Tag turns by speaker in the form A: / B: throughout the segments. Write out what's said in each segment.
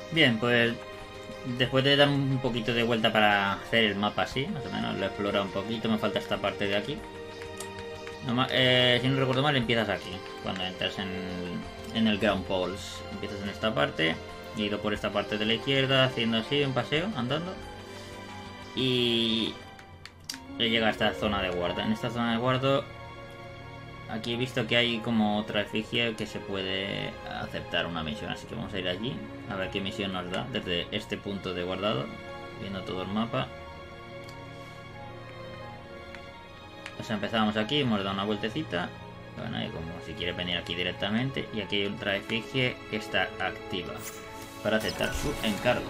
A: Bien, pues después de dar un poquito de vuelta para hacer el mapa así, más o menos lo he explorado un poquito, me falta esta parte de aquí. Si no recuerdo mal, empiezas aquí, cuando entras en el Ground Pulse. Empiezas en esta parte, he ido por esta parte de la izquierda, haciendo así un paseo, andando. Y llega a esta zona de guarda. En esta zona de guarda, aquí he visto que hay como otra efigie que se puede aceptar una misión, así que vamos a ir allí a ver qué misión nos da desde este punto de guardado, viendo todo el mapa. O sea, empezamos aquí, hemos dado una vueltecita. Bueno, y como si quiere venir aquí directamente. Y aquí hay otra efigie que está activa para aceptar su encargo.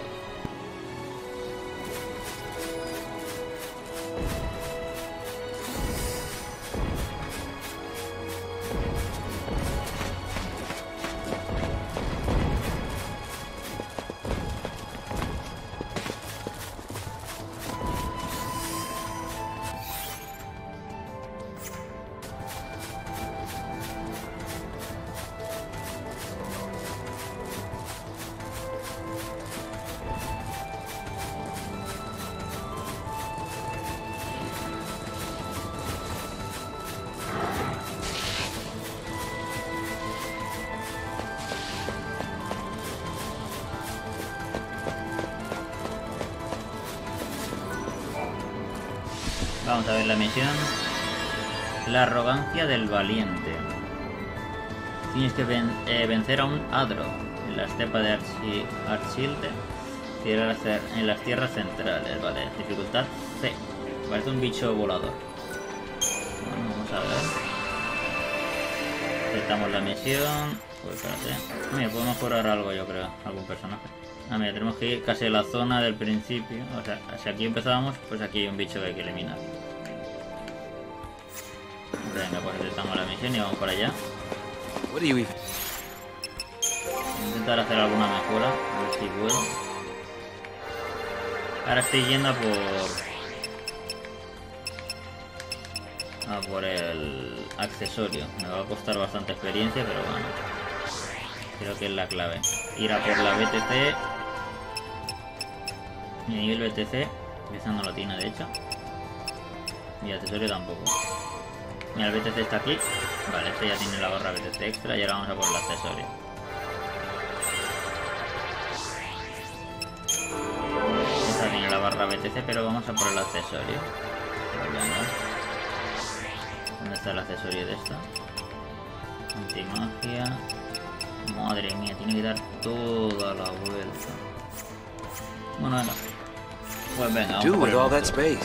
A: Vamos a ver la misión. La arrogancia del valiente. Tienes que vencer a un Adro en la estepa de Archilde en las tierras centrales, vale. Dificultad C. Parece un bicho volador. Bueno, vamos a ver. Aceptamos la misión. Pues espérate. Mira, podemos curar algo, yo creo. Algún personaje. Ah, mira, tenemos que ir casi a la zona del principio. O sea, si aquí empezábamos, pues aquí hay un bicho que hay que eliminar. Venga, pues aceptamos la misión y vamos para allá. Voy a intentar hacer alguna mejora, a ver si puedo. Ahora estoy yendo a por el accesorio. Me va a costar bastante experiencia, pero bueno. Creo que es la clave. Ir a por la BTC. Mi nivel BTC. Esa no lo tiene, de hecho. Y el accesorio tampoco. Mira, el BTC está aquí. Vale, este ya tiene la barra BTC extra y ahora vamos a por el accesorio. Esta tiene la barra BTC, pero vamos a por el accesorio. ¿Dónde está el accesorio de esta? Antimagia. Madre mía, tiene que dar toda la vuelta. Bueno, venga. Pues venga, vamos a por el monstruo.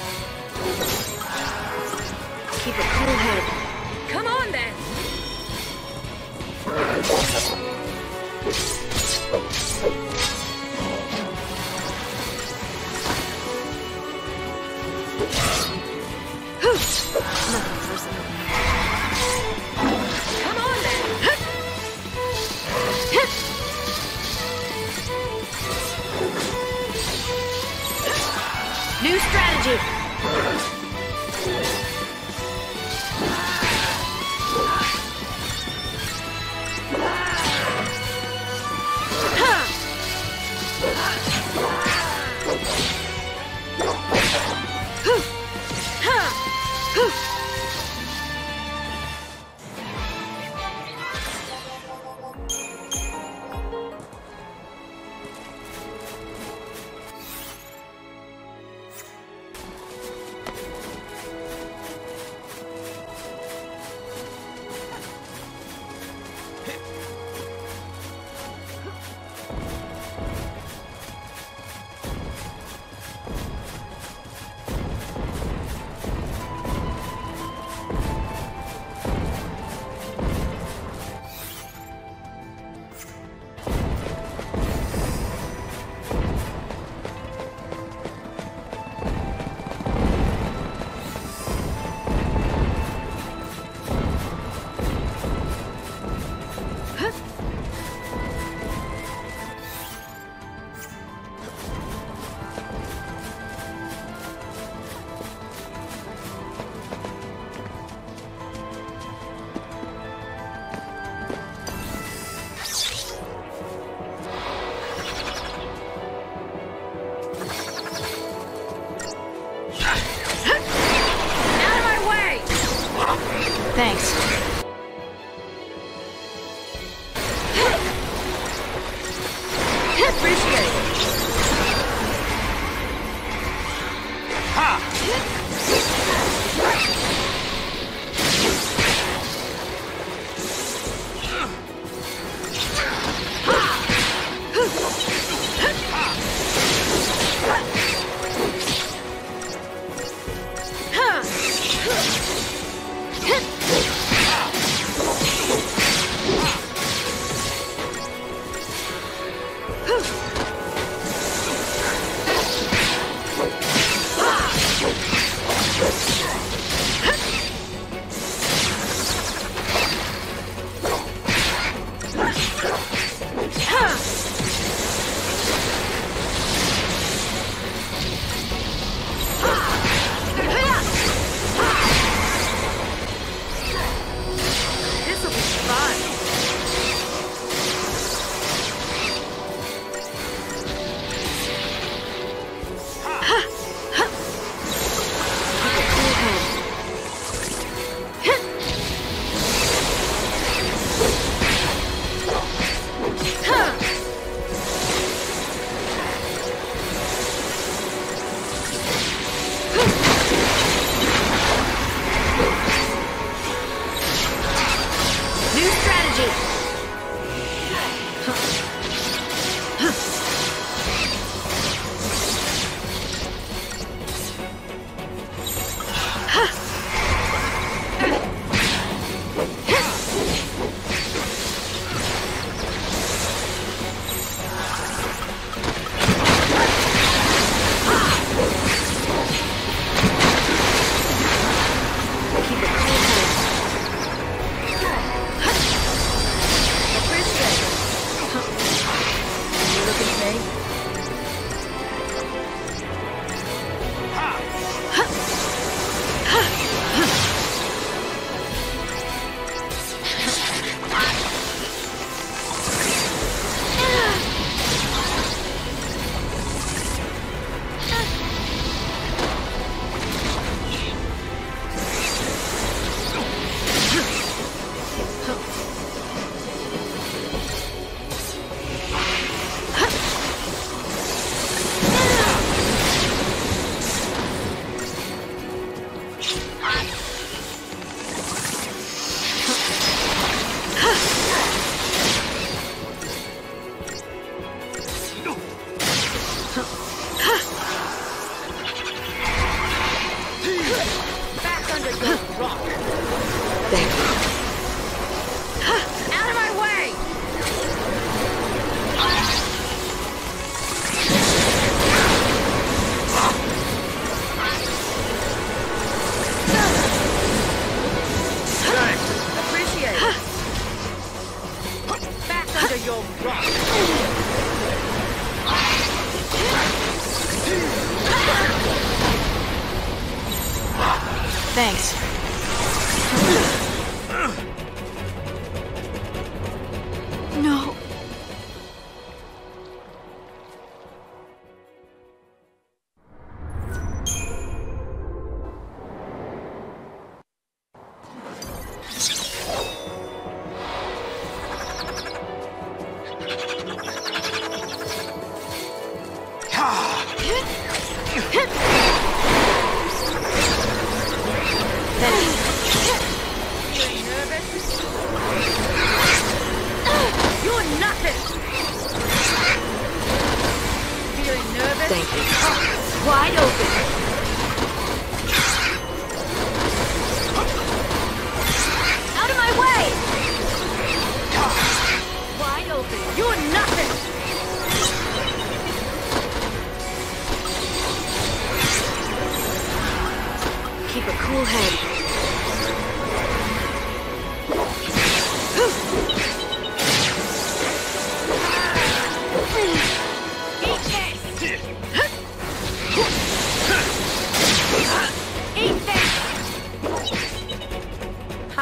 B: Keep a cool head. Come on then. New strategy! Thanks. Appreciate it.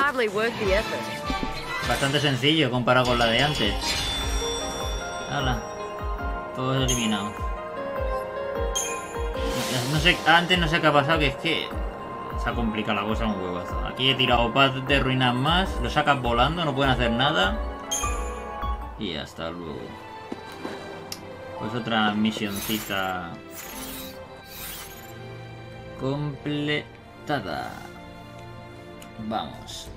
B: hardly worth the effort.
A: Bastante sencillo comparado con la de antes. Hala. Todos eliminados. No sé, antes no sé qué ha pasado, que es que se ha complicado la cosa un huevazo. Aquí he tirado paz de ruinas más, lo sacas volando, no pueden hacer nada. Y hasta luego. Pues otra misioncita completada. Vamos.